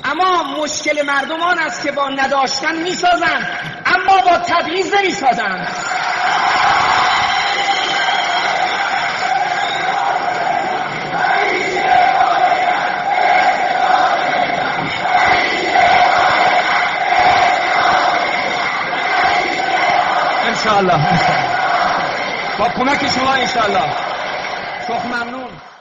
اما مشکل مردم آن است که با نداشتن میسازند اما با تبعیض نمیسازند. انشاءالله با کمک شما انشاءالله. شخ ممنون.